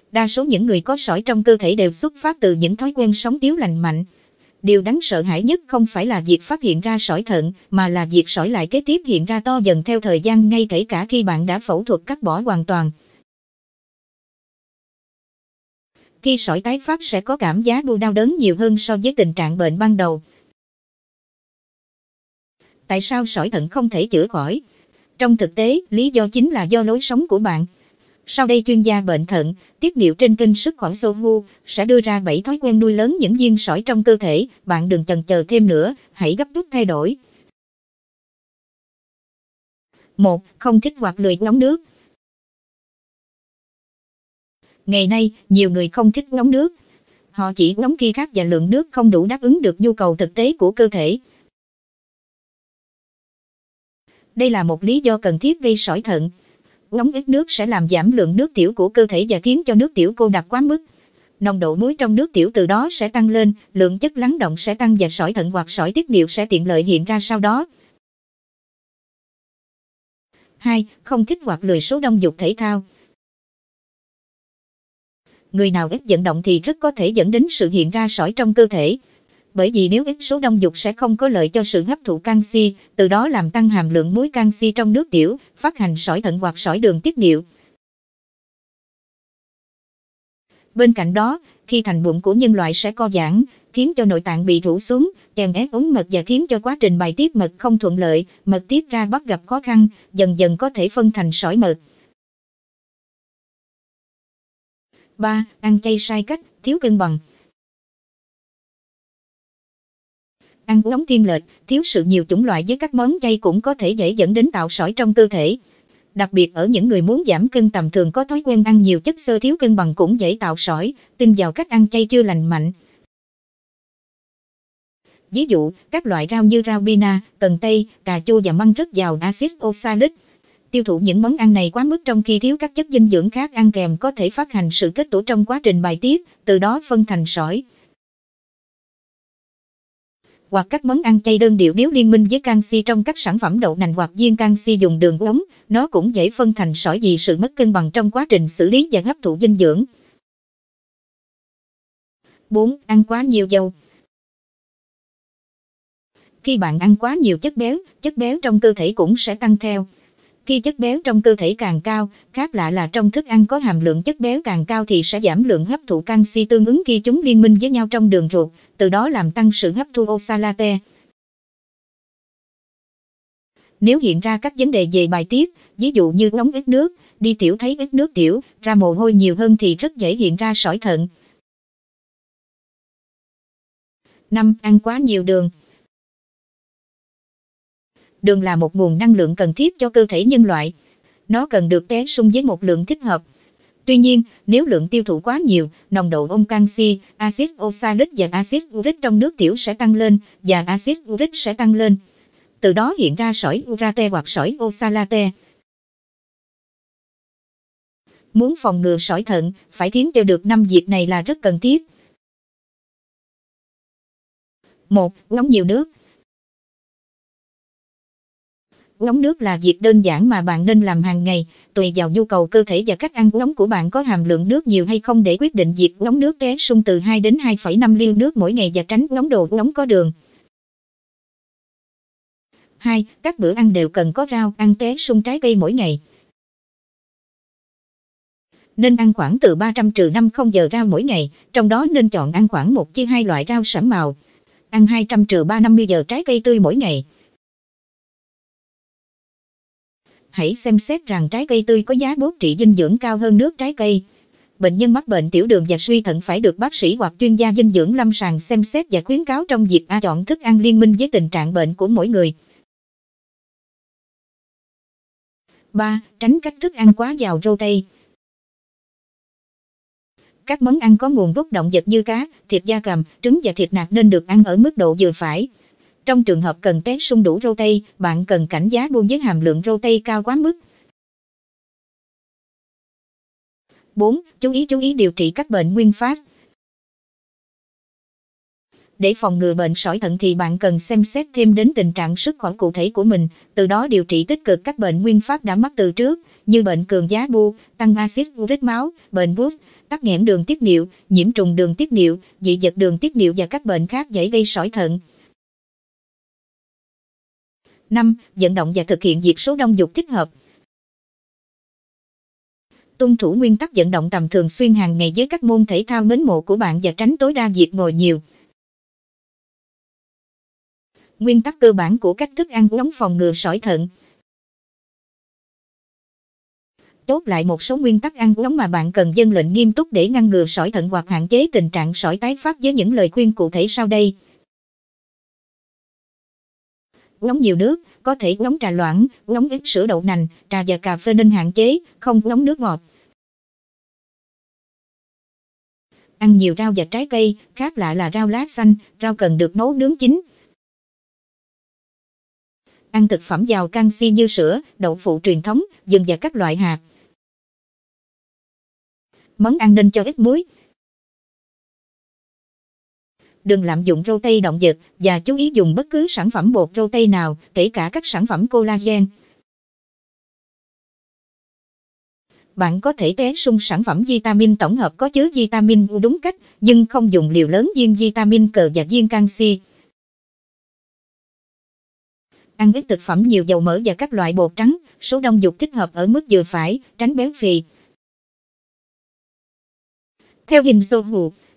Đa số những người có sỏi trong cơ thể đều xuất phát từ những thói quen sống thiếu lành mạnh. Điều đáng sợ hãi nhất không phải là việc phát hiện ra sỏi thận, mà là việc sỏi lại kế tiếp hiện ra to dần theo thời gian, ngay kể cả khi bạn đã phẫu thuật cắt bỏ hoàn toàn. Khi sỏi tái phát sẽ có cảm giác đau đớn nhiều hơn so với tình trạng bệnh ban đầu. Tại sao sỏi thận không thể chữa khỏi? Trong thực tế, lý do chính là do lối sống của bạn. Sau đây chuyên gia bệnh thận, tiết niệu trên kênh Sức khỏe Sohu sẽ đưa ra 7 thói quen nuôi lớn những viên sỏi trong cơ thể. Bạn đừng chần chờ thêm nữa, hãy gấp rút thay đổi. 1. Không thích hoặc lười nóng nước. Ngày nay, nhiều người không thích nóng nước. Họ chỉ nóng khi khát và lượng nước không đủ đáp ứng được nhu cầu thực tế của cơ thể. Đây là một lý do cần thiết gây sỏi thận. Uống ít nước sẽ làm giảm lượng nước tiểu của cơ thể và khiến cho nước tiểu cô đặc quá mức. Nồng độ muối trong nước tiểu từ đó sẽ tăng lên, lượng chất lắng đọng sẽ tăng và sỏi thận hoặc sỏi tiết niệu sẽ tiện lợi hiện ra sau đó. 2. Không thích hoặc lười số đông dục thể thao. Người nào ít vận động thì rất có thể dẫn đến sự hiện ra sỏi trong cơ thể. Bởi vì nếu ít số đông dục sẽ không có lợi cho sự hấp thụ canxi, từ đó làm tăng hàm lượng muối canxi trong nước tiểu, phát hành sỏi thận hoặc sỏi đường tiết niệu. Bên cạnh đó, khi thành bụng của nhân loại sẽ co giãn, khiến cho nội tạng bị rũ xuống, chèn ép ống mật và khiến cho quá trình bài tiết mật không thuận lợi, mật tiết ra bắt gặp khó khăn, dần dần có thể phân thành sỏi mật. 3. Ăn chay sai cách, thiếu cân bằng. Ăn uống thiên lệch, thiếu sự nhiều chủng loại với các món chay cũng có thể dễ dẫn đến tạo sỏi trong cơ thể. Đặc biệt ở những người muốn giảm cân tầm thường có thói quen ăn nhiều chất xơ thiếu cân bằng cũng dễ tạo sỏi, tin vào cách ăn chay chưa lành mạnh. Ví dụ, các loại rau như rau bina, cần tây, cà chua và măng rất giàu axit oxalic. Tiêu thụ những món ăn này quá mức trong khi thiếu các chất dinh dưỡng khác ăn kèm có thể phát hành sự kết tủa trong quá trình bài tiết, từ đó phân thành sỏi. Hoặc các món ăn chay đơn điệu nếu liên minh với canxi trong các sản phẩm đậu nành hoặc viên canxi dùng đường uống, nó cũng dễ phân thành sỏi vì sự mất cân bằng trong quá trình xử lý và hấp thụ dinh dưỡng. 4. Ăn quá nhiều dầu. Khi bạn ăn quá nhiều chất béo trong cơ thể cũng sẽ tăng theo. Khi chất béo trong cơ thể càng cao, khác lạ là trong thức ăn có hàm lượng chất béo càng cao thì sẽ giảm lượng hấp thụ canxi tương ứng khi chúng liên minh với nhau trong đường ruột, từ đó làm tăng sự hấp thu oxalate. Nếu hiện ra các vấn đề về bài tiết, ví dụ như uống ít nước, đi tiểu thấy ít nước tiểu, ra mồ hôi nhiều hơn thì rất dễ hiện ra sỏi thận. 5. Ăn quá nhiều đường. Đường là một nguồn năng lượng cần thiết cho cơ thể nhân loại. Nó cần được bổ sung với một lượng thích hợp. Tuy nhiên, nếu lượng tiêu thụ quá nhiều, nồng độ canxi, axit oxalic và axit uric trong nước tiểu sẽ tăng lên, và axit uric sẽ tăng lên. Từ đó hiện ra sỏi urate hoặc sỏi oxalate. Muốn phòng ngừa sỏi thận, phải khiến cho được 5 việc này là rất cần thiết. 1. Uống nhiều nước. Uống nước là việc đơn giản mà bạn nên làm hàng ngày, tùy vào nhu cầu cơ thể và cách ăn uống của bạn có hàm lượng nước nhiều hay không để quyết định việc uống nước bổ sung từ 2 đến 2,5 ly nước mỗi ngày và tránh uống đồ uống có đường. 2. Các bữa ăn đều cần có rau, ăn bổ sung trái cây mỗi ngày. Nên ăn khoảng từ 300-50 giờ rau mỗi ngày, trong đó nên chọn ăn khoảng 1/2 loại rau sẫm màu. Ăn 200-350 giờ trái cây tươi mỗi ngày. Hãy xem xét rằng trái cây tươi có giá bổ trị dinh dưỡng cao hơn nước trái cây. Bệnh nhân mắc bệnh tiểu đường và suy thận phải được bác sĩ hoặc chuyên gia dinh dưỡng lâm sàng xem xét và khuyến cáo trong việc chọn thức ăn liên minh với tình trạng bệnh của mỗi người. 3. Tránh các thức ăn quá giàu protein. Các món ăn có nguồn gốc động vật như cá, thịt gia cầm, trứng và thịt nạc nên được ăn ở mức độ vừa phải. Trong trường hợp cần bổ sung đủ protein, bạn cần cảnh giác buông với hàm lượng protein cao quá mức. 4. Chú ý điều trị các bệnh nguyên phát. Để phòng ngừa bệnh sỏi thận thì bạn cần xem xét thêm đến tình trạng sức khỏe cụ thể của mình, từ đó điều trị tích cực các bệnh nguyên phát đã mắc từ trước, như bệnh cường giá bu, tăng axit uric máu, bệnh gút, tắc nghẽn đường tiết niệu, nhiễm trùng đường tiết niệu, dị vật đường tiết niệu và các bệnh khác dễ gây sỏi thận. 5. Vận động và thực hiện việc số đông dục thích hợp. Tuân thủ nguyên tắc vận động tầm thường xuyên hàng ngày với các môn thể thao mến mộ của bạn và tránh tối đa việc ngồi nhiều. Nguyên tắc cơ bản của cách thức ăn uống phòng ngừa sỏi thận. Chốt lại một số nguyên tắc ăn uống mà bạn cần tuân lệnh nghiêm túc để ngăn ngừa sỏi thận hoặc hạn chế tình trạng sỏi tái phát với những lời khuyên cụ thể sau đây. Uống nhiều nước, có thể uống trà loãng, uống ít sữa đậu nành, trà và cà phê nên hạn chế, không uống nước ngọt. Ăn nhiều rau và trái cây, khác lạ là rau lá xanh, rau cần được nấu nướng chín. Ăn thực phẩm giàu canxi như sữa, đậu phụ truyền thống, gừng và các loại hạt. Món ăn nên cho ít muối. Đừng lạm dụng rau tây động vật và chú ý dùng bất cứ sản phẩm bột rau tây nào, kể cả các sản phẩm collagen. Bạn có thể bổ sung sản phẩm vitamin tổng hợp có chứa vitamin U đúng cách, nhưng không dùng liều lớn viên vitamin K và viên canxi. Ăn ít thực phẩm nhiều dầu mỡ và các loại bột trắng, số đông dục thích hợp ở mức vừa phải, tránh béo phì. Theo Kim So-hoo,